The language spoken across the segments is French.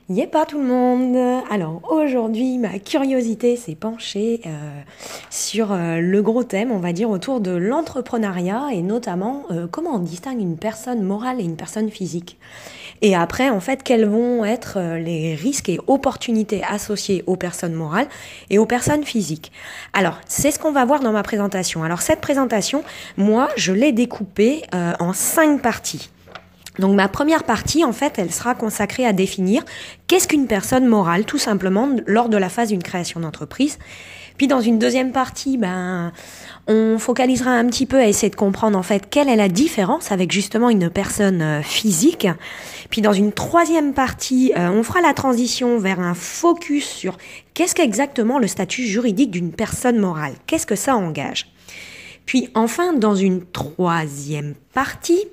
Yé pas tout le monde. Alors aujourd'hui, ma curiosité s'est penchée sur le gros thème, on va dire, autour de l'entrepreneuriat et notamment comment on distingue une personne morale et une personne physique. Et après, en fait, quels vont être les risques et opportunités associés aux personnes morales et aux personnes physiques. Alors, c'est ce qu'on va voir dans ma présentation. Alors, cette présentation, moi, je l'ai découpée en 5 parties. Donc ma première partie, en fait, elle sera consacrée à définir qu'est-ce qu'une personne morale, tout simplement, lors de la phase d'une création d'entreprise. Puis dans une deuxième partie, on focalisera un petit peu à essayer de comprendre, en fait, quelle est la différence avec justement une personne physique. Puis dans une troisième partie, on fera la transition vers un focus sur qu'est-ce qu'exactement le statut juridique d'une personne morale, qu'est-ce que ça engage. Puis enfin, dans une troisième partie,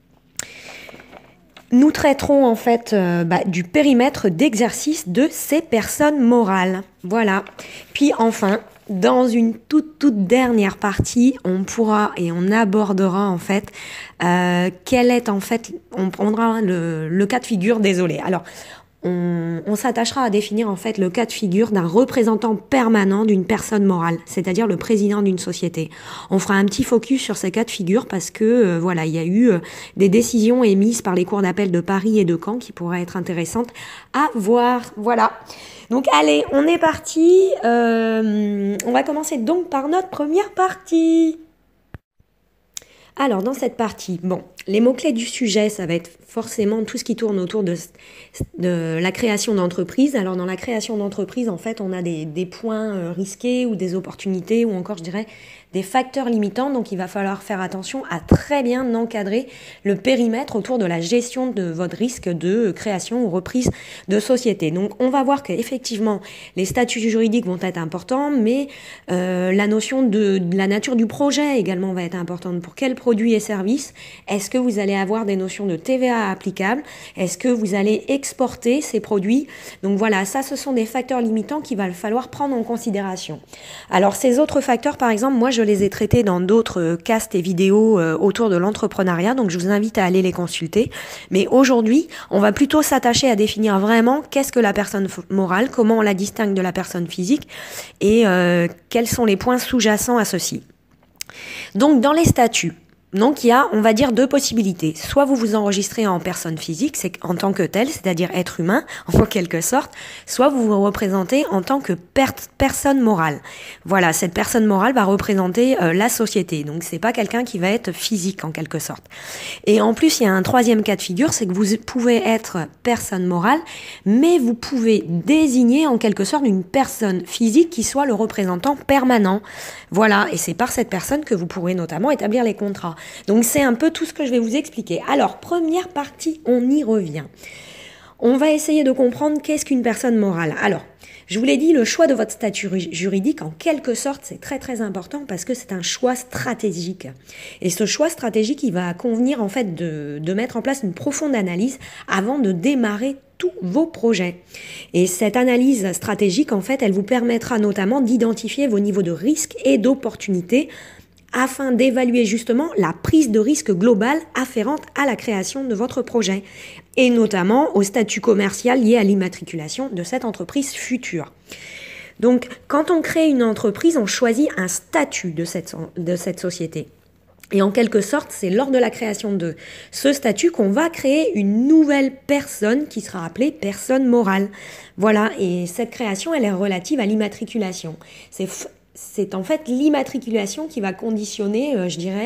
nous traiterons en fait du périmètre d'exercice de ces personnes morales. Voilà. Puis enfin, dans une toute dernière partie, on pourra et on abordera en fait quel est en fait, on prendra le cas de figure, désolé. Alors, on s'attachera à définir en fait le cas de figure d'un représentant permanent d'une personne morale, c'est-à-dire le président d'une société. On fera un petit focus sur ces cas de figure parce que voilà, il y a eu des décisions émises par les cours d'appel de Paris et de Caen qui pourraient être intéressantes à voir. Voilà. Donc allez, on est parti. On va commencer donc par notre première partie. Alors, dans cette partie, les mots-clés du sujet, ça va être forcément tout ce qui tourne autour de la création d'entreprise. Alors, dans la création d'entreprise, en fait, on a des points risqués ou des opportunités ou encore, je dirais, des facteurs limitants. Donc, il va falloir faire attention à très bien encadrer le périmètre autour de la gestion de votre risque de création ou reprise de société. Donc, on va voir qu'effectivement, les statuts juridiques vont être importants, mais la notion de la nature du projet également va être importante. Pour quels produits et services? Est-ce que vous allez avoir des notions de TVA applicables? Est-ce que vous allez exporter ces produits? Donc voilà, ça, ce sont des facteurs limitants qu'il va falloir prendre en considération. Alors, ces autres facteurs, par exemple, moi, je les ai traités dans d'autres casts et vidéos autour de l'entrepreneuriat, donc je vous invite à aller les consulter. Mais aujourd'hui, on va plutôt s'attacher à définir vraiment qu'est-ce que la personne morale, comment on la distingue de la personne physique et quels sont les points sous-jacents à ceci. Donc, dans les statuts, donc il y a, on va dire, deux possibilités. Soit vous vous enregistrez en personne physique, c'est en tant que tel, c'est-à-dire être humain, en quelque sorte, soit vous vous représentez en tant que personne morale. Voilà, cette personne morale va représenter la société. Donc c'est pas quelqu'un qui va être physique en quelque sorte. Et en plus, il y a un troisième cas de figure, c'est que vous pouvez être personne morale, mais vous pouvez désigner en quelque sorte une personne physique qui soit le représentant permanent. Voilà, et c'est par cette personne que vous pourrez notamment établir les contrats. Donc c'est un peu tout ce que je vais vous expliquer. Alors, première partie, on y revient. On va essayer de comprendre qu'est-ce qu'une personne morale. Alors, je vous l'ai dit, le choix de votre statut juridique, en quelque sorte, c'est très très important parce que c'est un choix stratégique. Et ce choix stratégique, il va convenir en fait de mettre en place une profonde analyse avant de démarrer tous vos projets. Et cette analyse stratégique, en fait, elle vous permettra notamment d'identifier vos niveaux de risque et d'opportunité afin d'évaluer justement la prise de risque globale afférente à la création de votre projet et notamment au statut commercial lié à l'immatriculation de cette entreprise future. Donc, quand on crée une entreprise, on choisit un statut de cette société. Et en quelque sorte, c'est lors de la création de ce statut qu'on va créer une nouvelle personne qui sera appelée personne morale. Voilà, et cette création, elle est relative à l'immatriculation. C'est en fait l'immatriculation qui va conditionner,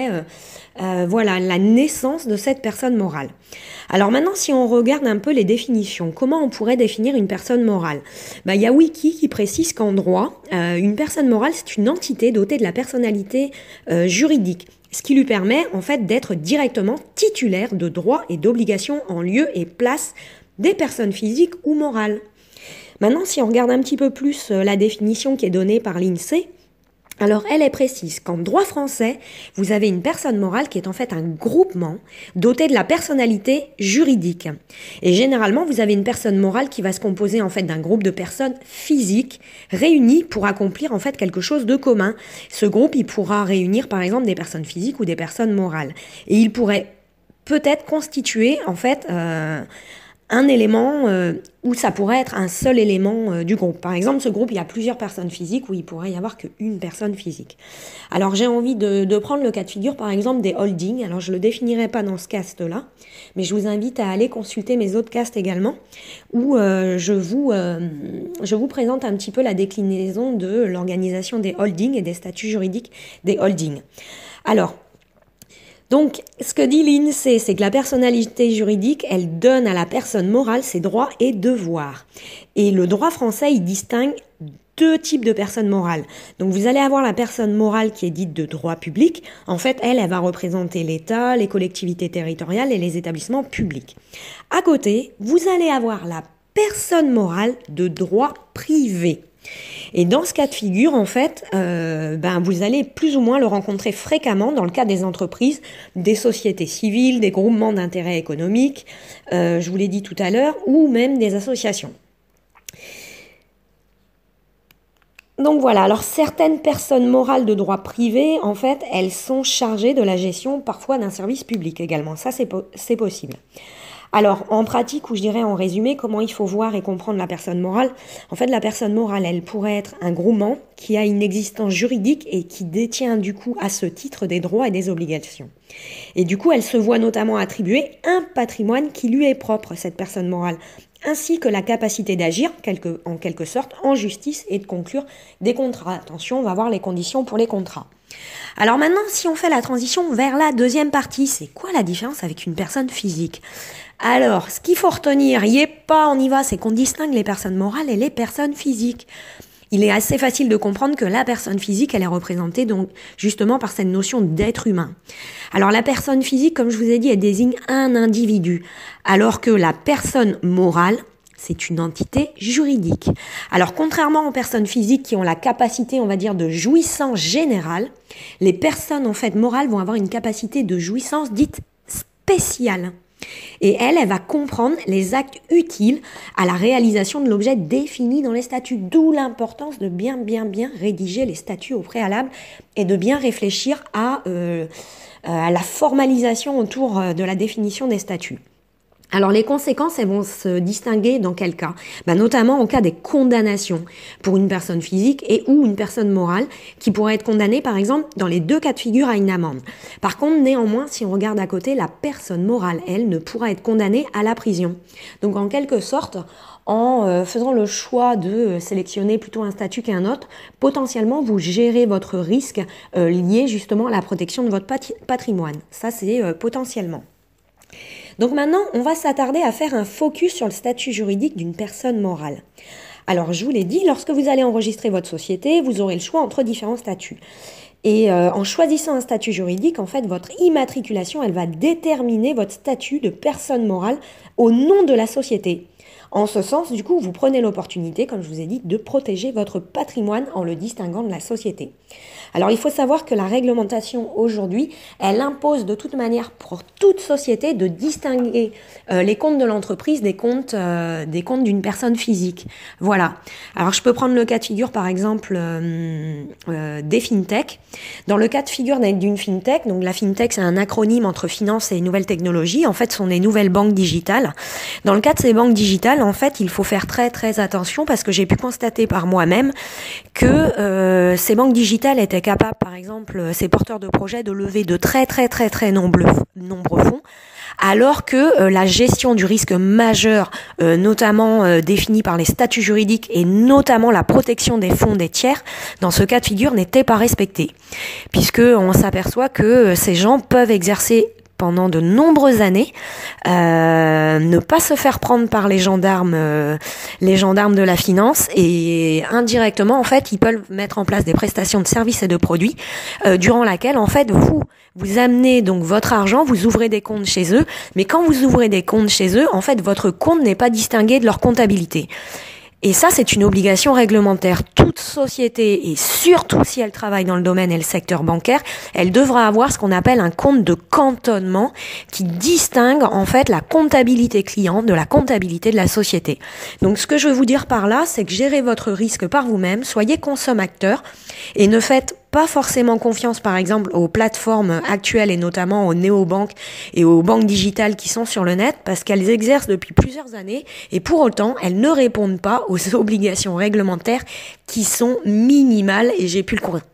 voilà, la naissance de cette personne morale. Alors maintenant, si on regarde un peu les définitions, comment on pourrait définir une personne morale? Il y a Wiki qui précise qu'en droit, une personne morale, c'est une entité dotée de la personnalité juridique, ce qui lui permet en fait d'être directement titulaire de droits et d'obligations en lieu et place des personnes physiques ou morales. Maintenant, si on regarde un petit peu plus la définition qui est donnée par l'INSEE, alors elle est précise qu'en droit français, vous avez une personne morale qui est en fait un groupement doté de la personnalité juridique. Et généralement, vous avez une personne morale qui va se composer en fait d'un groupe de personnes physiques réunies pour accomplir en fait quelque chose de commun. Ce groupe, il pourra réunir par exemple des personnes physiques ou des personnes morales. Et il pourrait peut-être constituer en fait un élément où ça pourrait être un seul élément du groupe. Par exemple, ce groupe, il y a plusieurs personnes physiques où il pourrait y avoir qu'une personne physique. Alors, j'ai envie de prendre le cas de figure, par exemple, des holdings. Alors, je ne le définirai pas dans ce cast-là, mais je vous invite à aller consulter mes autres casts également, où je vous présente un petit peu la déclinaison de l'organisation des holdings et des statuts juridiques des holdings. Alors, donc, ce que dit l'INSEE, c'est que la personnalité juridique, elle donne à la personne morale ses droits et devoirs. Et le droit français, il distingue deux types de personnes morales. Donc, vous allez avoir la personne morale qui est dite de droit public. En fait, elle va représenter l'État, les collectivités territoriales et les établissements publics. À côté, vous allez avoir la personne morale de droit privé. Et dans ce cas de figure, en fait, vous allez plus ou moins le rencontrer fréquemment dans le cas des entreprises, des sociétés civiles, des groupements d'intérêt économique, je vous l'ai dit tout à l'heure, ou même des associations. Donc voilà, alors certaines personnes morales de droit privé, en fait, elles sont chargées de la gestion parfois d'un service public également. Ça, c'est possible. Alors, en pratique, ou je dirais en résumé, comment il faut voir et comprendre la personne morale. En fait, la personne morale, elle pourrait être un groupement qui a une existence juridique et qui détient du coup à ce titre des droits et des obligations. Et du coup, elle se voit notamment attribuer un patrimoine qui lui est propre, cette personne morale, ainsi que la capacité d'agir, en quelque sorte, en justice et de conclure des contrats. Attention, on va voir les conditions pour les contrats. Alors maintenant, si on fait la transition vers la deuxième partie, c'est quoi la différence avec une personne physique ? Alors, ce qu'il faut retenir, on y va, c'est qu'on distingue les personnes morales et les personnes physiques. Il est assez facile de comprendre que la personne physique, elle est représentée donc justement par cette notion d'être humain. Alors la personne physique, comme je vous ai dit, elle désigne un individu, alors que la personne morale, c'est une entité juridique. Alors contrairement aux personnes physiques qui ont la capacité, on va dire, de jouissance générale, les personnes en fait morales vont avoir une capacité de jouissance dite spéciale. Et elle va comprendre les actes utiles à la réalisation de l'objet défini dans les statuts, d'où l'importance de bien rédiger les statuts au préalable et de bien réfléchir à la formalisation autour de la définition des statuts. Alors les conséquences, elles vont se distinguer dans quel cas ? Notamment en cas des condamnations pour une personne physique et ou une personne morale qui pourrait être condamnée par exemple dans les deux cas de figure à une amende. Par contre, néanmoins, si on regarde à côté, la personne morale, elle, ne pourra être condamnée à la prison. Donc en quelque sorte, en faisant le choix de sélectionner plutôt un statut qu'un autre, potentiellement vous gérez votre risque lié justement à la protection de votre patrimoine. Ça c'est potentiellement. Donc maintenant, on va s'attarder à faire un focus sur le statut juridique d'une personne morale. Alors, je vous l'ai dit, lorsque vous allez enregistrer votre société, vous aurez le choix entre différents statuts. Et en choisissant un statut juridique, en fait, votre immatriculation, elle va déterminer votre statut de personne morale au nom de la société. En ce sens, du coup, vous prenez l'opportunité, comme je vous ai dit, de protéger votre patrimoine en le distinguant de la société. Alors, il faut savoir que la réglementation aujourd'hui, elle impose de toute manière pour toute société de distinguer les comptes de l'entreprise des comptes d'une personne physique. Voilà. Alors, je peux prendre le cas de figure, par exemple, des fintech. Dans le cas de figure d'une fintech, donc la fintech, c'est un acronyme entre finance et nouvelles technologies. En fait, ce sont des nouvelles banques digitales. Dans le cas de ces banques digitales, en fait, il faut faire très très attention parce que j'ai pu constater par moi-même que ces banques digitales étaient capables, par exemple, ces porteurs de projets, de lever de très nombreux fonds, alors que la gestion du risque majeur, notamment définie par les statuts juridiques et notamment la protection des fonds des tiers, dans ce cas de figure, n'était pas respectée, puisque on s'aperçoit que ces gens peuvent exercer pendant de nombreuses années, ne pas se faire prendre par les gendarmes de la finance et indirectement en fait ils peuvent mettre en place des prestations de services et de produits durant laquelle en fait vous amenez donc votre argent, vous ouvrez des comptes chez eux, mais quand vous ouvrez des comptes chez eux, en fait votre compte n'est pas distingué de leur comptabilité. Et ça, c'est une obligation réglementaire. Toute société, et surtout si elle travaille dans le domaine et le secteur bancaire, elle devra avoir ce qu'on appelle un compte de cantonnement qui distingue en fait la comptabilité client de la comptabilité de la société. Donc ce que je veux vous dire par là, c'est que gérez votre risque par vous-même, soyez consommateur et ne faites pas forcément confiance, par exemple, aux plateformes actuelles et notamment aux néobanques et aux banques digitales qui sont sur le net parce qu'elles exercent depuis plusieurs années et pour autant, elles ne répondent pas aux obligations réglementaires qui sont minimales et j'ai pu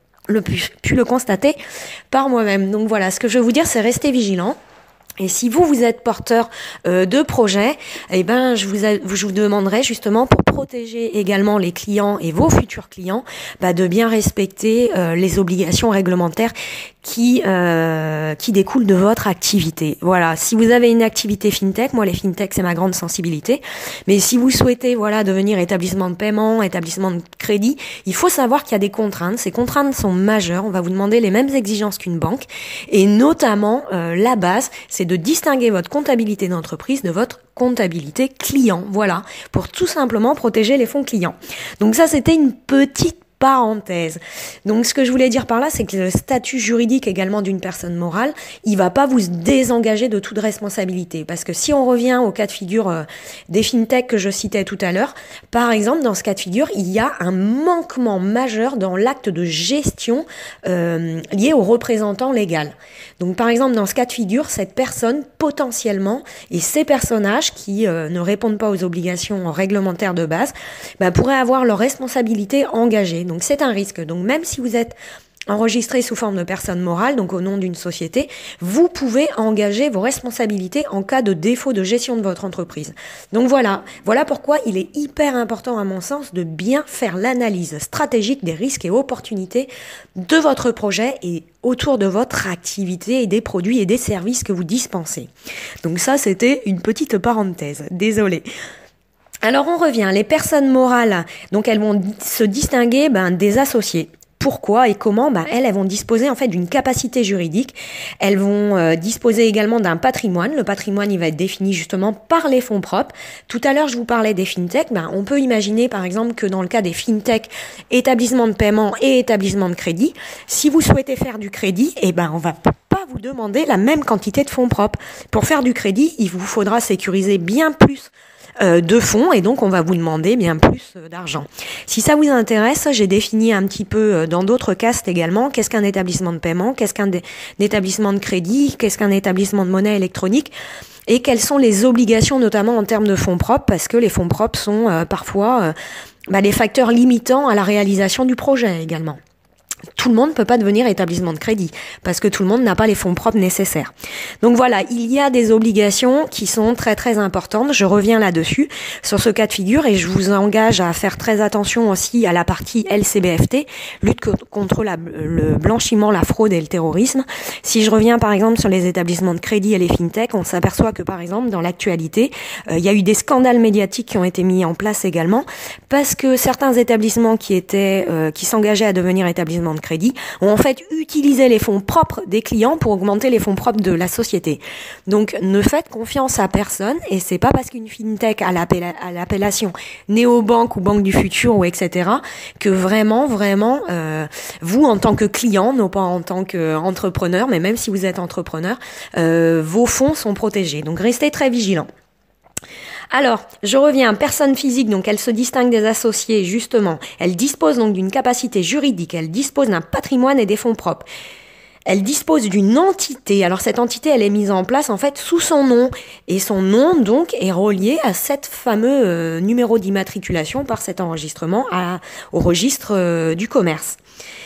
le constater par moi-même. Donc voilà, ce que je veux vous dire, c'est rester vigilant. Et si vous êtes porteur de projet, eh ben je vous demanderai justement pour protéger également les clients et vos futurs clients, de bien respecter les obligations réglementaires qui découlent de votre activité. Voilà, si vous avez une activité fintech, moi les fintech c'est ma grande sensibilité, mais si vous souhaitez devenir établissement de paiement, établissement de crédit, il faut savoir qu'il y a des contraintes. Ces contraintes sont majeures. On va vous demander les mêmes exigences qu'une banque et notamment la base, c'est de distinguer votre comptabilité d'entreprise de votre comptabilité client. Voilà, pour tout simplement protéger les fonds clients. Donc ça, c'était une petite parenthèse. Donc ce que je voulais dire par là, c'est que le statut juridique également d'une personne morale, il va pas vous désengager de toute responsabilité. Parce que si on revient au cas de figure des fintechs que je citais tout à l'heure, par exemple, dans ce cas de figure, il y a un manquement majeur dans l'acte de gestion lié au représentant légal. Donc par exemple, dans ce cas de figure, cette personne potentiellement et ces personnages qui ne répondent pas aux obligations réglementaires de base, pourraient avoir leur responsabilité engagée. Donc c'est un risque. Donc même si vous êtes enregistré sous forme de personne morale, donc au nom d'une société, vous pouvez engager vos responsabilités en cas de défaut de gestion de votre entreprise. Donc voilà pourquoi il est hyper important à mon sens de bien faire l'analyse stratégique des risques et opportunités de votre projet et autour de votre activité et des produits et des services que vous dispensez. Donc ça, c'était une petite parenthèse. Désolée. Alors on revient, les personnes morales, donc elles vont se distinguer des associés. Pourquoi et comment? Elles vont disposer en fait d'une capacité juridique. Elles vont disposer également d'un patrimoine. Le patrimoine, il va être défini justement par les fonds propres. Tout à l'heure, je vous parlais des fintech. On peut imaginer par exemple que dans le cas des fintech, établissements de paiement et établissements de crédit, si vous souhaitez faire du crédit, on va pas vous demander la même quantité de fonds propres. Pour faire du crédit, il vous faudra sécuriser bien plus de fonds et donc on va vous demander bien plus d'argent. Si ça vous intéresse, j'ai défini un petit peu dans d'autres castes également qu'est-ce qu'un établissement de paiement, qu'est-ce qu'un établissement de crédit, qu'est-ce qu'un établissement de monnaie électronique et quelles sont les obligations notamment en termes de fonds propres parce que les fonds propres sont parfois des facteurs limitants à la réalisation du projet également. Tout le monde ne peut pas devenir établissement de crédit parce que tout le monde n'a pas les fonds propres nécessaires. Donc voilà, il y a des obligations qui sont très très importantes. Je reviens là-dessus sur ce cas de figure et je vous engage à faire très attention aussi à la partie LCBFT, lutte contre le blanchiment, la fraude et le terrorisme. Si je reviens par exemple sur les établissements de crédit et les fintech, on s'aperçoit que par exemple dans l'actualité, il y a eu des scandales médiatiques qui ont été mis en place également parce que certains établissements qui s'engageaient à devenir établissements de crédit ont en fait utilisé les fonds propres des clients pour augmenter les fonds propres de la société. Donc ne faites confiance à personne et c'est pas parce qu'une fintech a l'appellation néobanque ou banque du futur ou etc. que vraiment vous en tant que client, non pas en tant qu'entrepreneur, mais même si vous êtes entrepreneur, vos fonds sont protégés. Donc restez très vigilants. Alors, je reviens, personne physique, donc elle se distingue des associés, justement. Elle dispose donc d'une capacité juridique, elle dispose d'un patrimoine et des fonds propres. Elle dispose d'une entité. Alors cette entité, elle est mise en place en fait sous son nom. Et son nom, donc, est relié à cet fameux numéro d'immatriculation par cet enregistrement au registre du commerce.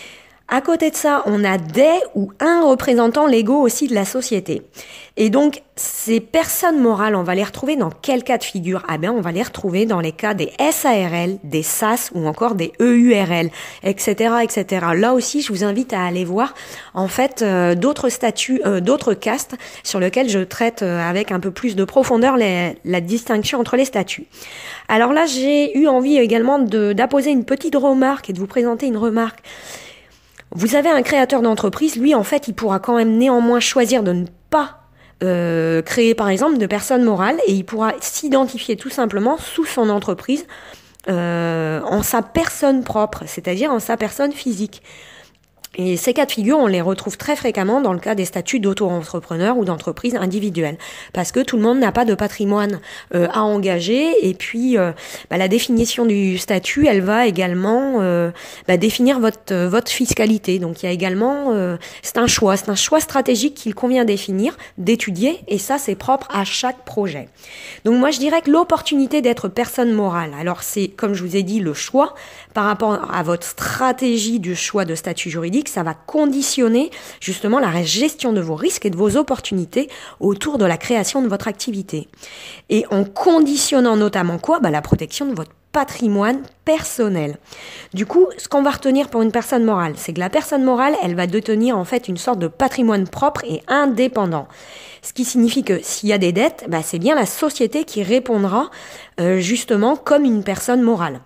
À côté de ça, on a des ou un représentant légaux aussi de la société. Et donc, ces personnes morales, on va les retrouver dans quel cas de figure? On va les retrouver dans les cas des SARL, des SAS ou encore des EURL, etc., etc. Là aussi, je vous invite à aller voir, en fait, d'autres statuts, d'autres castes sur lesquels je traite avec un peu plus de profondeur la distinction entre les statuts. Alors là, j'ai eu envie également d'apposer une petite remarque et de vous présenter une remarque. Vous avez un créateur d'entreprise, lui en fait il pourra quand même néanmoins choisir de ne pas créer par exemple de personne morale et il pourra s'identifier tout simplement sous son entreprise en sa personne propre, c'est-à-dire en sa personne physique. Et ces cas de figure, on les retrouve très fréquemment dans le cas des statuts d'auto-entrepreneur ou d'entreprise individuelle, parce que tout le monde n'a pas de patrimoine à engager, et puis la définition du statut, elle va également définir votre fiscalité. Donc il y a également, c'est un choix stratégique qu'il convient définir, d'étudier, et ça c'est propre à chaque projet. Donc moi je dirais que l'opportunité d'être personne morale, alors c'est, comme je vous ai dit, le choix par rapport à votre stratégie du choix de statut juridique. Ça va conditionner justement la gestion de vos risques et de vos opportunités autour de la création de votre activité. Et en conditionnant notamment quoi ? La protection de votre patrimoine personnel. Du coup, ce qu'on va retenir pour une personne morale, c'est que la personne morale, elle va détenir en fait une sorte de patrimoine propre et indépendant. Ce qui signifie que s'il y a des dettes, c'est bien la société qui répondra justement comme une personne morale.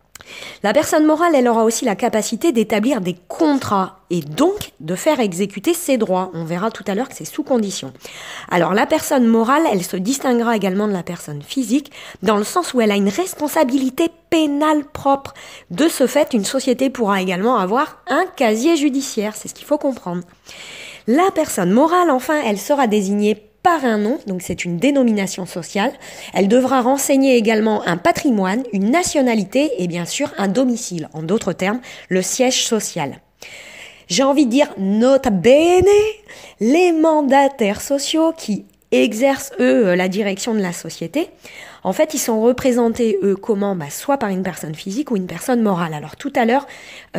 La personne morale, elle aura aussi la capacité d'établir des contrats et donc de faire exécuter ses droits. On verra tout à l'heure que c'est sous condition. Alors la personne morale, elle se distinguera également de la personne physique dans le sens où elle a une responsabilité pénale propre. De ce fait, une société pourra également avoir un casier judiciaire. C'est ce qu'il faut comprendre. La personne morale, enfin, elle sera désignée par un nom, donc c'est une dénomination sociale. Elle devra renseigner également un patrimoine, une nationalité et bien sûr un domicile, en d'autres termes, le siège social. J'ai envie de dire, nota bene, les mandataires sociaux qui exercent, eux, la direction de la société, en fait, ils sont représentés, eux, comment ? Soit par une personne physique ou une personne morale. Alors, tout à l'heure,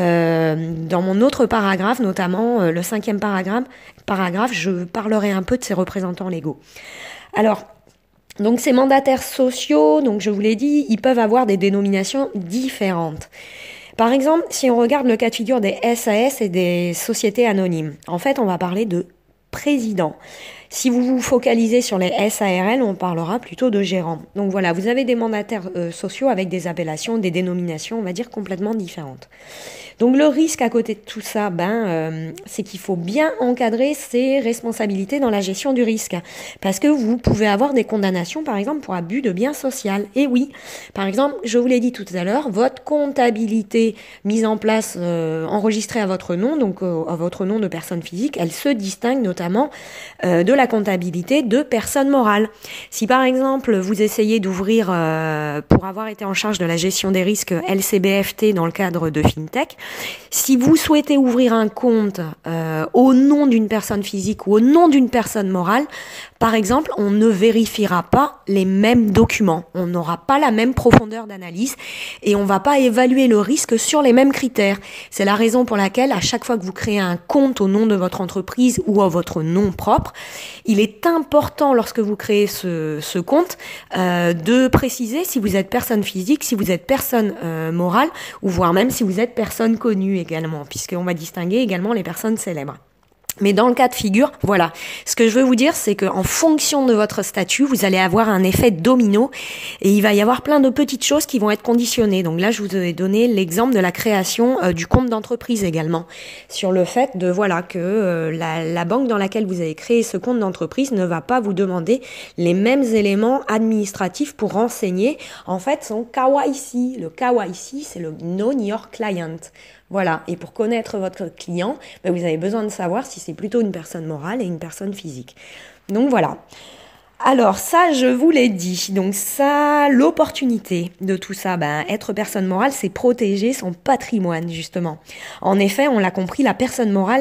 dans mon autre paragraphe, notamment le 5e paragraphe, je parlerai un peu de ces représentants légaux. Alors, donc ces mandataires sociaux, donc je vous l'ai dit, ils peuvent avoir des dénominations différentes. Par exemple, si on regarde le cas de figure des SAS et des sociétés anonymes, en fait, on va parler de président. Si vous vous focalisez sur les SARL, on parlera plutôt de gérant. Donc voilà, vous avez des mandataires sociaux avec des appellations, des dénominations, on va dire, complètement différentes. Donc le risque à côté de tout ça, c'est qu'il faut bien encadrer ses responsabilités dans la gestion du risque. Parce que vous pouvez avoir des condamnations, par exemple, pour abus de biens social. Et oui, par exemple, je vous l'ai dit tout à l'heure, votre comptabilité mise en place, enregistrée à votre nom, donc à votre nom de personne physique, elle se distingue notamment de la comptabilité de personnes morales. Si par exemple, vous essayez d'ouvrir, pour avoir été en charge de la gestion des risques LCBFT dans le cadre de FinTech, si vous souhaitez ouvrir un compte au nom d'une personne physique ou au nom d'une personne morale, par exemple, on ne vérifiera pas les mêmes documents, on n'aura pas la même profondeur d'analyse et on ne va pas évaluer le risque sur les mêmes critères. C'est la raison pour laquelle à chaque fois que vous créez un compte au nom de votre entreprise ou à votre nom propre, il est important lorsque vous créez ce compte de préciser si vous êtes personne physique, si vous êtes personne morale ou voire même si vous êtes personne connue également, puisqu'on va distinguer également les personnes célèbres. Mais dans le cas de figure, voilà. Ce que je veux vous dire, c'est qu'en fonction de votre statut, vous allez avoir un effet domino et il va y avoir plein de petites choses qui vont être conditionnées. Donc là, je vous ai donné l'exemple de la création du compte d'entreprise également. Sur le fait de, que la banque dans laquelle vous avez créé ce compte d'entreprise ne va pas vous demander les mêmes éléments administratifs pour renseigner, en fait, son KYC. Le KYC, c'est le Know Your Client. Voilà, et pour connaître votre client, vous avez besoin de savoir si c'est plutôt une personne morale et une personne physique. Donc voilà. Alors ça, je vous l'ai dit. Donc ça, l'opportunité de tout ça, être personne morale, c'est protéger son patrimoine, justement. En effet, on l'a compris, la personne morale,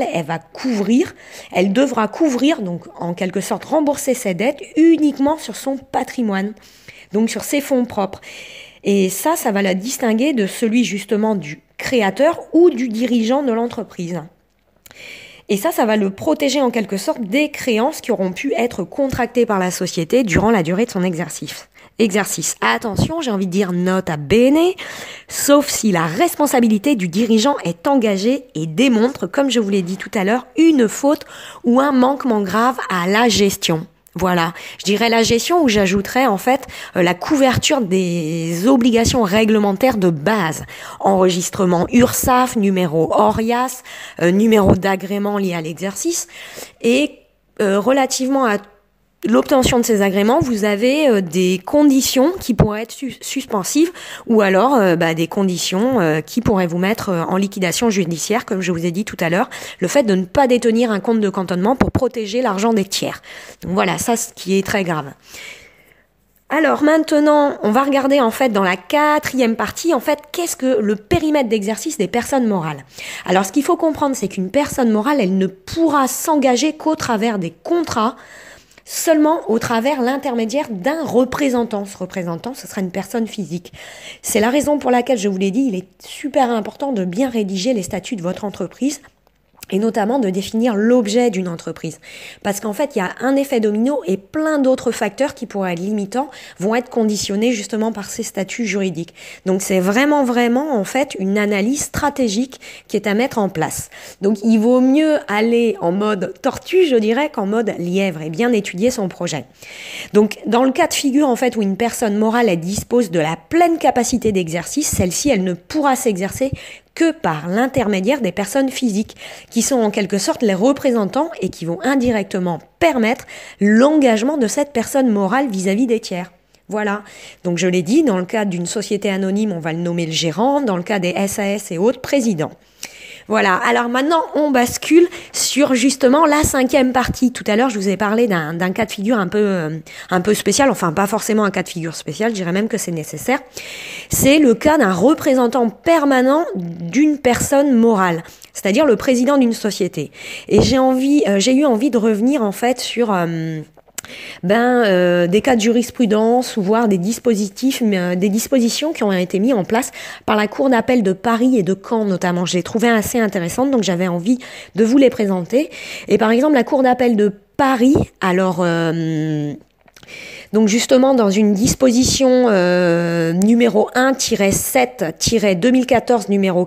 elle devra couvrir, donc en quelque sorte rembourser ses dettes uniquement sur son patrimoine, donc sur ses fonds propres. Et ça va la distinguer de celui justement du créateur ou du dirigeant de l'entreprise. Et ça va le protéger en quelque sorte des créances qui auront pu être contractées par la société durant la durée de son exercice. Attention, j'ai envie de dire nota bene, sauf si la responsabilité du dirigeant est engagée et démontre, comme je vous l'ai dit tout à l'heure, une faute ou un manquement grave à la gestion. Voilà, je dirais la gestion où j'ajouterais en fait la couverture des obligations réglementaires de base. Enregistrement URSSAF, numéro ORIAS, numéro d'agrément lié à l'exercice. Et relativement à l'obtention de ces agréments, vous avez des conditions qui pourraient être suspensives ou alors des conditions qui pourraient vous mettre en liquidation judiciaire, comme je vous ai dit tout à l'heure, le fait de ne pas détenir un compte de cantonnement pour protéger l'argent des tiers. Donc voilà, ça ce qui est très grave. Alors maintenant, on va regarder en fait dans la 4e partie, en fait, qu'est-ce que le périmètre d'exercice des personnes morales. Alors ce qu'il faut comprendre, c'est qu'une personne morale, elle ne pourra s'engager qu'au travers des contrats, seulement au travers l'intermédiaire d'un représentant. Ce représentant, ce sera une personne physique. C'est la raison pour laquelle, je vous l'ai dit, il est super important de bien rédiger les statuts de votre entreprise et notamment de définir l'objet d'une entreprise. Parce qu'en fait, il y a un effet domino et plein d'autres facteurs qui pourraient être limitants vont être conditionnés justement par ces statuts juridiques. Donc c'est vraiment en fait une analyse stratégique qui est à mettre en place. Donc il vaut mieux aller en mode tortue, je dirais, qu'en mode lièvre et bien étudier son projet. Donc dans le cas de figure en fait où une personne morale elle dispose de la pleine capacité d'exercice, celle-ci elle ne pourra s'exercer que par l'intermédiaire des personnes physiques, qui sont en quelque sorte les représentants et qui vont indirectement permettre l'engagement de cette personne morale vis-à-vis des tiers. Voilà. Donc je l'ai dit, dans le cadre d'une société anonyme, on va le nommer le gérant, dans le cas des SAS et autres, président. Voilà, alors maintenant on bascule sur justement la 5e partie. Tout à l'heure je vous ai parlé d'un cas de figure un peu spécial, enfin pas forcément un cas de figure spécial, je dirais même que c'est nécessaire. C'est le cas d'un représentant permanent d'une personne morale, c'est-à-dire le président d'une société. Et j'ai eu envie de revenir en fait sur des cas de jurisprudence ou voire des dispositions qui ont été mises en place par la Cour d'appel de Paris et de Caen notamment. Je les trouvais assez intéressantes, donc j'avais envie de vous les présenter. Et par exemple, la Cour d'appel de Paris, alors donc justement dans une disposition numéro 1-7-2014 numéro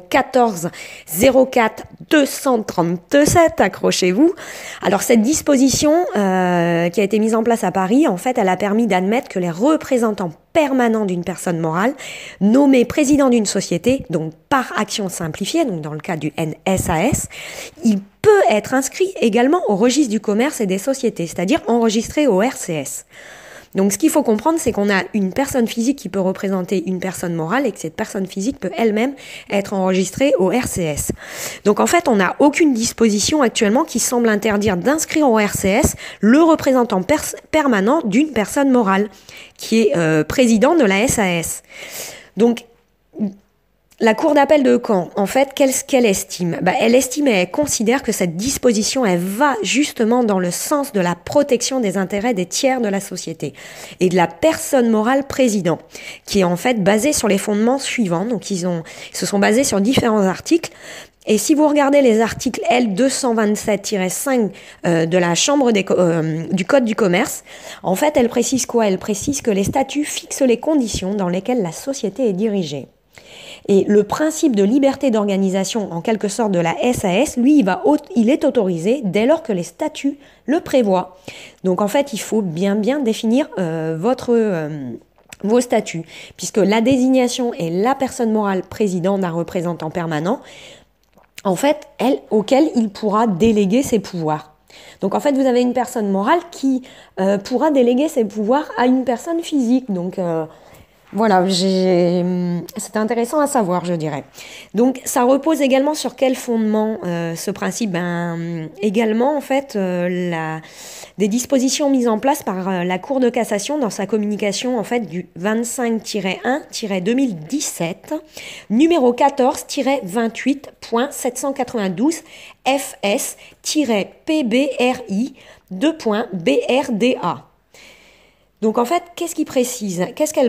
14-04-237, accrochez-vous. Alors cette disposition qui a été mise en place à Paris, en fait, elle a permis d'admettre que les représentants permanents d'une personne morale nommés président d'une société, donc par action simplifiée, donc dans le cas du NSAS, il peut être inscrit également au registre du commerce et des sociétés, c'est-à-dire enregistré au RCS. Donc ce qu'il faut comprendre, c'est qu'on a une personne physique qui peut représenter une personne morale et que cette personne physique peut elle-même être enregistrée au RCS. Donc en fait, on n'a aucune disposition actuellement qui semble interdire d'inscrire au RCS le représentant permanent d'une personne morale qui est président de la SAS. Donc la Cour d'appel de Caen, en fait, qu'est-ce qu'elle estime ? Elle estime et elle considère que cette disposition, elle va justement dans le sens de la protection des intérêts des tiers de la société et de la personne morale président, qui est en fait basée sur les fondements suivants. Donc ils se sont basés sur différents articles. Et si vous regardez les articles L227-5 de la Chambre du Code du commerce, en fait, elle précise quoi ? Elle précise que les statuts fixent les conditions dans lesquelles la société est dirigée. Et le principe de liberté d'organisation, en quelque sorte, de la SAS, lui, il est autorisé dès lors que les statuts le prévoient. Donc, en fait, il faut bien définir vos statuts, puisque la désignation est la personne morale président d'un représentant permanent, en fait, auquel il pourra déléguer ses pouvoirs. Donc, en fait, vous avez une personne morale qui pourra déléguer ses pouvoirs à une personne physique. Donc, voilà, c'est intéressant à savoir, je dirais. Donc, ça repose également sur quel fondement ce principe ? Également, en fait, des dispositions mises en place par la Cour de cassation dans sa communication, en fait, du 25-1-2017, numéro 14-28.792 FS-PBRI 2.BRDA. Donc en fait, qu'est-ce qu'elle précise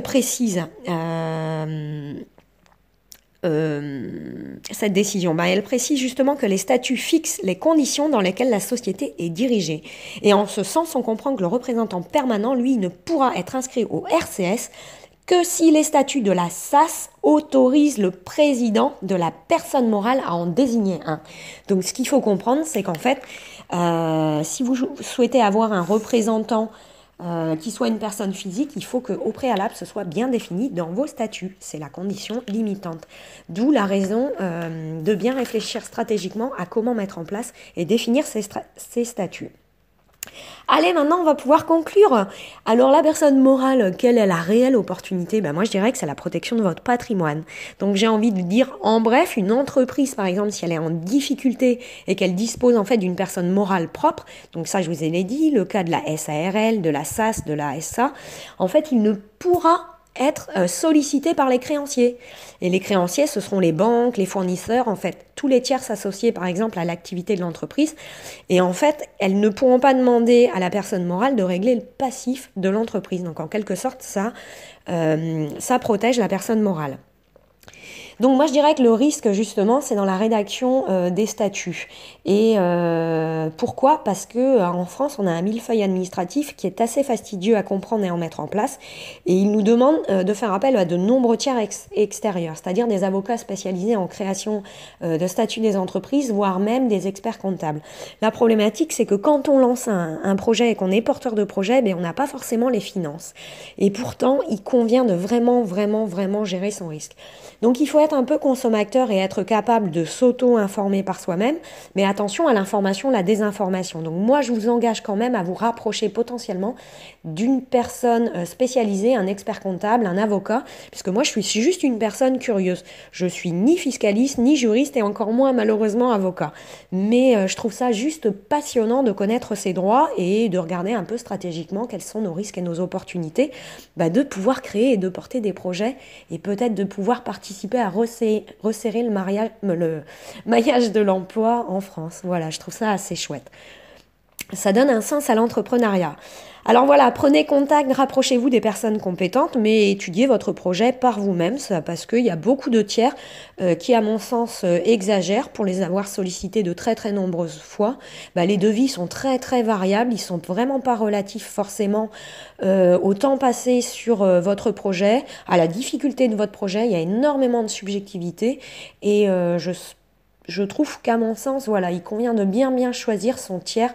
cette décision ? Elle précise justement que les statuts fixent les conditions dans lesquelles la société est dirigée. Et en ce sens, on comprend que le représentant permanent, lui, ne pourra être inscrit au RCS que si les statuts de la SAS autorisent le président de la personne morale à en désigner un. Donc ce qu'il faut comprendre, c'est qu'en fait, si vous souhaitez avoir un représentant qui soit une personne physique, il faut qu'au préalable, ce soit bien défini dans vos statuts. C'est la condition limitante. D'où la raison de bien réfléchir stratégiquement à comment mettre en place et définir ces statuts. Allez, maintenant, on va pouvoir conclure. Alors, la personne morale, quelle est la réelle opportunité? Ben, moi, je dirais que c'est la protection de votre patrimoine. Donc, j'ai envie de dire, en bref, une entreprise, par exemple, si elle est en difficulté et qu'elle dispose, en fait, d'une personne morale propre, donc ça, je vous ai dit, le cas de la SARL, de la SAS, de la SA, en fait, il ne pourra être sollicité par les créanciers. Et les créanciers, ce seront les banques, les fournisseurs, en fait, tous les tiers associés, par exemple, à l'activité de l'entreprise. Et en fait, elles ne pourront pas demander à la personne morale de régler le passif de l'entreprise. Donc, en quelque sorte, ça protège la personne morale. Donc moi je dirais que le risque justement c'est dans la rédaction des statuts. Et pourquoi? Parce que en France on a un millefeuille administratif qui est assez fastidieux à comprendre et à en mettre en place. Et il nous demande de faire appel à de nombreux tiers extérieurs, c'est-à-dire des avocats spécialisés en création de statuts des entreprises, voire même des experts comptables. La problématique c'est que quand on lance un projet et qu'on est porteur de projet, on n'a pas forcément les finances. Et pourtant il convient de vraiment gérer son risque. Donc il faut être un peu consommateur et être capable de s'auto-informer par soi-même, mais attention à l'information, la désinformation. Donc moi je vous engage quand même à vous rapprocher potentiellement d'une personne spécialisée, un expert comptable, un avocat, puisque moi je suis juste une personne curieuse. Je suis ni fiscaliste, ni juriste et encore moins malheureusement avocat. Mais je trouve ça juste passionnant de connaître ses droits et de regarder un peu stratégiquement quels sont nos risques et nos opportunités, de pouvoir créer et de porter des projets et peut-être de pouvoir participer à resserrer le maillage de l'emploi en France. Voilà, je trouve ça assez chouette. Ça donne un sens à l'entrepreneuriat. Alors voilà, prenez contact, rapprochez-vous des personnes compétentes, mais étudiez votre projet par vous-même, parce qu'il y a beaucoup de tiers qui, à mon sens, exagèrent pour les avoir sollicités de très nombreuses fois. Les devis sont très variables, ils sont vraiment pas relatifs forcément au temps passé sur votre projet, à la difficulté de votre projet. Il y a énormément de subjectivité et je trouve qu'à mon sens, voilà, il convient de bien choisir son tiers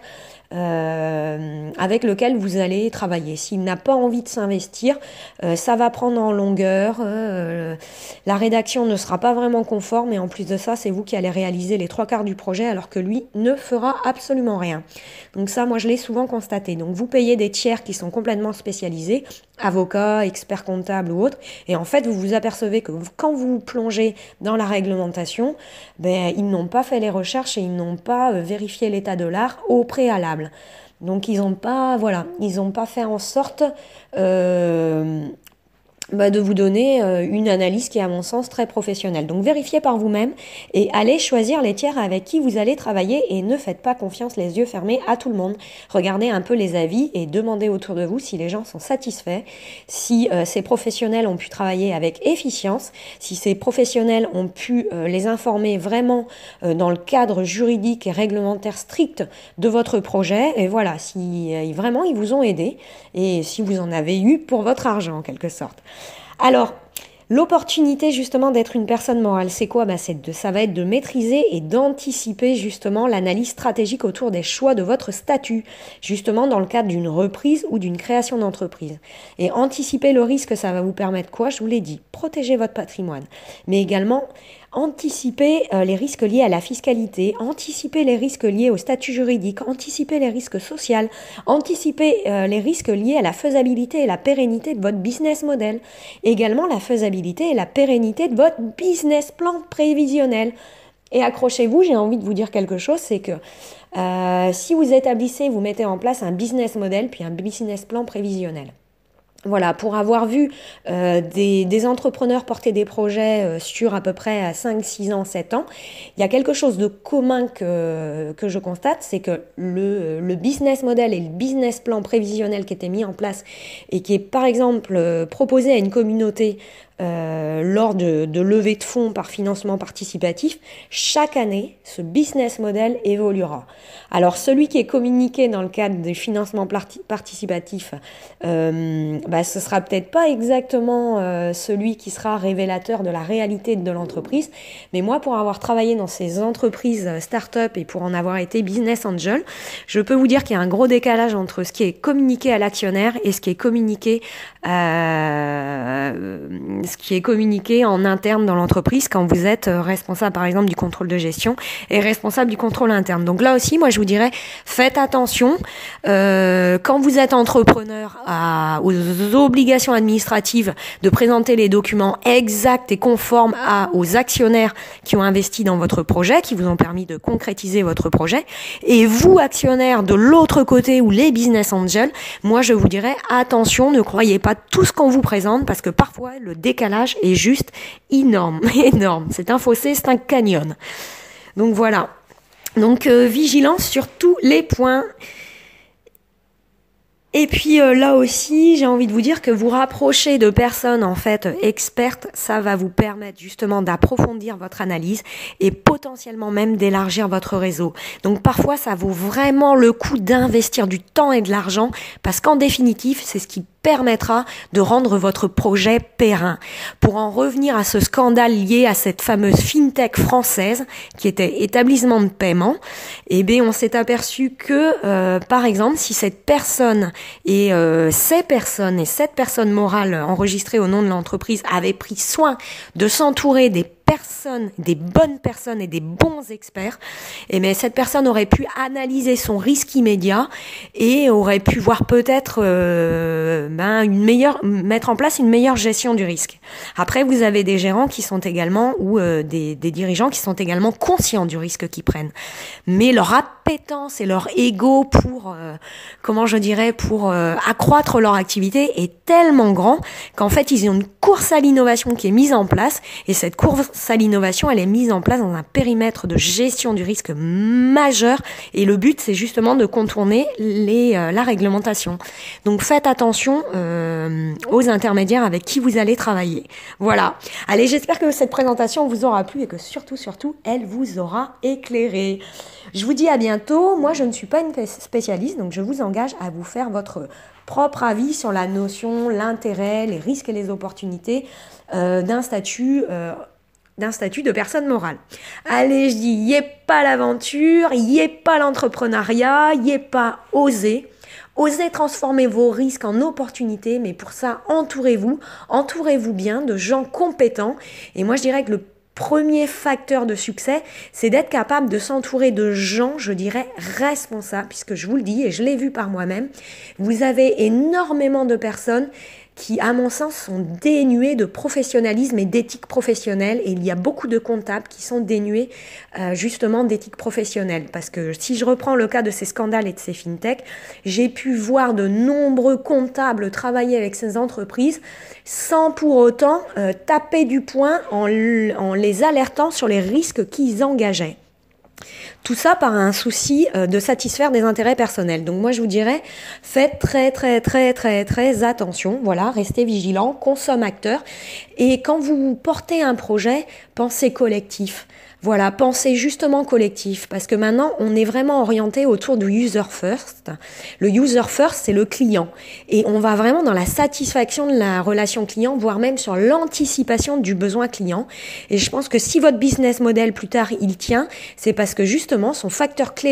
avec lequel vous allez travailler. S'il n'a pas envie de s'investir, ça va prendre en longueur, la rédaction ne sera pas vraiment conforme et en plus de ça, c'est vous qui allez réaliser les 3/4 du projet alors que lui ne fera absolument rien. Donc ça, moi je l'ai souvent constaté. Donc vous payez des tiers qui sont complètement spécialisés, avocats, experts comptables ou autres, et en fait vous vous apercevez que quand vous plongez dans la réglementation, ils n'ont pas fait les recherches et ils n'ont pas vérifié l'état de l'art au préalable. Donc ils n'ont pas fait en sorte de vous donner une analyse qui est à mon sens très professionnelle. Donc vérifiez par vous-même et allez choisir les tiers avec qui vous allez travailler et ne faites pas confiance les yeux fermés à tout le monde. Regardez un peu les avis et demandez autour de vous si les gens sont satisfaits, si ces professionnels ont pu travailler avec efficience, si ces professionnels ont pu les informer vraiment dans le cadre juridique et réglementaire strict de votre projet et voilà, si vraiment ils vous ont aidé et si vous en avez eu pour votre argent en quelque sorte. Alors, l'opportunité justement d'être une personne morale, c'est quoi? Ça va être de maîtriser et d'anticiper justement l'analyse stratégique autour des choix de votre statut, justement dans le cadre d'une reprise ou d'une création d'entreprise. Et anticiper le risque, ça va vous permettre quoi? Je vous l'ai dit, protéger votre patrimoine, mais également anticiper les risques liés à la fiscalité, anticiper les risques liés au statut juridique, anticiper les risques sociaux, anticiper les risques liés à la faisabilité et la pérennité de votre business model, également la faisabilité et la pérennité de votre business plan prévisionnel. Et accrochez-vous, j'ai envie de vous dire quelque chose, c'est que si vous vous mettez en place un business model puis un business plan prévisionnel. Voilà, pour avoir vu des entrepreneurs porter des projets sur à peu près 5, 6 ans, 7 ans, il y a quelque chose de commun que je constate, c'est que le business model et le business plan prévisionnel qui était mis en place et qui est par exemple proposé à une communauté lors de levée de fonds par financement participatif, chaque année, ce business model évoluera. Alors, celui qui est communiqué dans le cadre des financements participatifs, ce sera peut-être pas exactement celui qui sera révélateur de la réalité de l'entreprise, mais moi, pour avoir travaillé dans ces entreprises start-up et pour en avoir été business angel, je peux vous dire qu'il y a un gros décalage entre ce qui est communiqué à l'actionnaire et ce qui est communiqué ce qui est communiqué en interne dans l'entreprise quand vous êtes responsable, par exemple, du contrôle de gestion et responsable du contrôle interne. Donc là aussi, moi, je vous dirais, faites attention quand vous êtes entrepreneur aux obligations administratives de présenter les documents exacts et conformes aux actionnaires qui ont investi dans votre projet, qui vous ont permis de concrétiser votre projet. Et vous, actionnaires de l'autre côté ou les business angels, moi, je vous dirais, attention, ne croyez pas tout ce qu'on vous présente parce que parfois, le décalage est juste énorme, énorme. C'est un fossé, c'est un canyon. Donc voilà. Donc vigilance sur tous les points. Et puis là aussi, j'ai envie de vous dire que vous rapprocher de personnes en fait expertes, ça va vous permettre justement d'approfondir votre analyse et potentiellement même d'élargir votre réseau. Donc parfois, ça vaut vraiment le coup d'investir du temps et de l'argent parce qu'en définitive, c'est ce qui permettra de rendre votre projet périn. Pour en revenir à ce scandale lié à cette fameuse fintech française qui était établissement de paiement, eh bien on s'est aperçu que par exemple si cette personne et cette personne morale enregistrée au nom de l'entreprise avaient pris soin de s'entourer des bonnes personnes et des bons experts, et bien cette personne aurait pu analyser son risque immédiat et aurait pu voir peut-être mettre en place une meilleure gestion du risque. Après, vous avez des gérants qui sont également ou des dirigeants qui sont également conscients du risque qu'ils prennent, mais leur appétence et leur ego pour accroître leur activité est tellement grand qu'en fait ils ont une course à l'innovation qui est mise en place, et cette course à l'innovation, elle est mise en place dans un périmètre de gestion du risque majeur, et le but c'est justement de contourner la réglementation. Donc faites attention aux intermédiaires avec qui vous allez travailler. Voilà. Allez, j'espère que cette présentation vous aura plu et que surtout elle vous aura éclairé. Je vous dis à bientôt. Moi je ne suis pas une spécialiste, donc je vous engage à vous faire votre propre avis sur la notion, l'intérêt, les risques et les opportunités d'un statut de personne morale. Allez, je dis, y est pas l'aventure, y est pas l'entrepreneuriat, y est pas oser. Osez transformer vos risques en opportunités, mais pour ça, entourez-vous bien de gens compétents. Et moi, je dirais que le premier facteur de succès, c'est d'être capable de s'entourer de gens, je dirais, responsables, puisque je vous le dis et je l'ai vu par moi-même, vous avez énormément de personnes qui, à mon sens, sont dénués de professionnalisme et d'éthique professionnelle. Et il y a beaucoup de comptables qui sont dénués justement d'éthique professionnelle. Parce que si je reprends le cas de ces scandales et de ces fintechs, j'ai pu voir de nombreux comptables travailler avec ces entreprises sans pour autant taper du poing en les alertant sur les risques qu'ils engageaient. Tout ça par un souci de satisfaire des intérêts personnels. Donc moi je vous dirais, faites très attention, voilà, restez vigilants, consommateurs, et quand vous portez un projet, pensez collectif. Voilà, pensez justement collectif, parce que maintenant, on est vraiment orienté autour du user first. Le user first, c'est le client. Et on va vraiment dans la satisfaction de la relation client, voire même sur l'anticipation du besoin client. Et je pense que si votre business model, plus tard, il tient, c'est parce que justement, votre facteur clé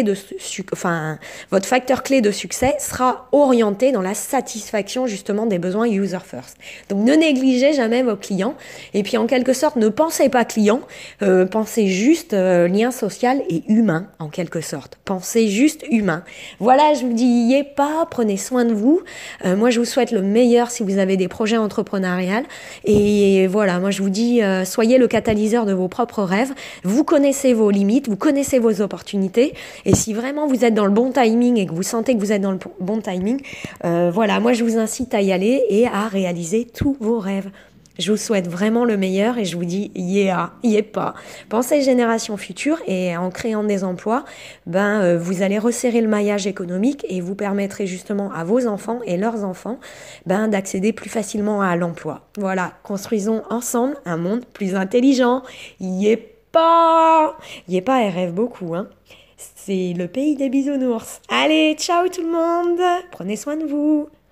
de succès sera orienté dans la satisfaction justement des besoins user first. Donc, ne négligez jamais vos clients. Et puis, en quelque sorte, ne pensez pas client, pensez juste lien social et humain, en quelque sorte. Pensez juste humain. Voilà, je vous dis, y est pas, prenez soin de vous. Moi, je vous souhaite le meilleur si vous avez des projets entrepreneuriaux. Et voilà, moi, je vous dis, soyez le catalyseur de vos propres rêves. Vous connaissez vos limites, vous connaissez vos opportunités. Et si vraiment vous êtes dans le bon timing et que vous sentez que vous êtes dans le bon timing, voilà, moi, je vous incite à y aller et à réaliser tous vos rêves. Je vous souhaite vraiment le meilleur et je vous dis y est pas. Pensez génération future, et en créant des emplois, vous allez resserrer le maillage économique et vous permettrez justement à vos enfants et leurs enfants d'accéder plus facilement à l'emploi. Voilà, construisons ensemble un monde plus intelligent. Y est pas, elle rêve beaucoup, hein. C'est le pays des bisounours. Allez, ciao tout le monde, prenez soin de vous.